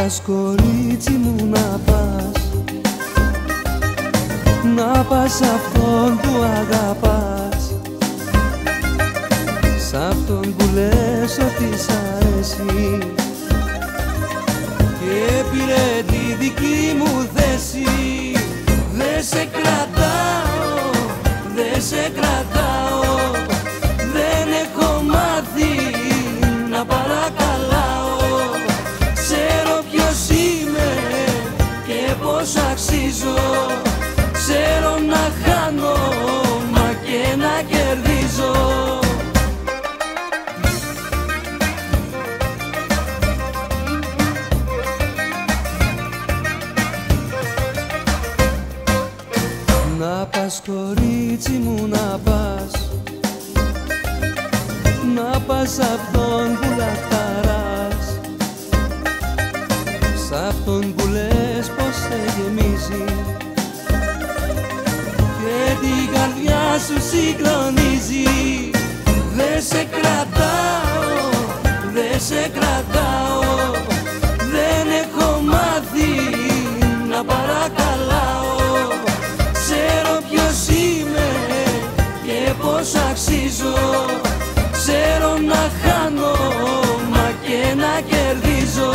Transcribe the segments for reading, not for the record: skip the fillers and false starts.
πας κορίτσι μου, να πας, να πας σ' αυτόν που αγαπάς, σ' αυτόν που λες ότι σ' αρέσει και πήρε τη δική μου θέση. Δε σε κρατάω, δε σε κρατάω, δεν έχω μάθει να παρακαλάω. Ξέρω ποιος είμαι και πως αξίζω, ξέρω να χάνω μα και να κερδίζω. Να πας κορίτσι μου, να πας, να πας σ' αυτόν που λαχταράς, σ' αυτόν που λες πως σε γεμίζει και την καρδιά σου συγκλονίζει. Δε σε κρατάω, δε σε κρατάω, δεν έχω μάθει να παρακαλάω. Ξέρω ποιος είμαι και πως αξίζω, ξέρω να χάνω μα και να κερδίζω.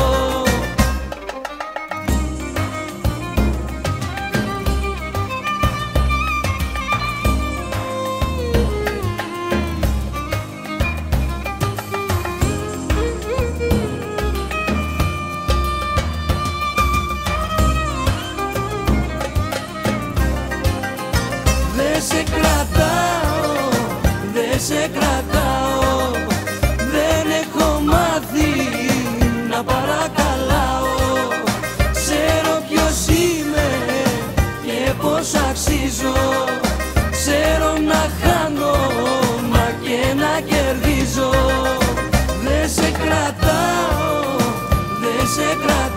Δε σε κρατάω, δε σε κρατάω, δεν έχω μάθει να παρακαλάω. Ξέρω ποιος είμαι και πως αξίζω, ξέρω να χάνω μα και να κερδίζω. Δε σε κρατάω, δε σε κρατάω,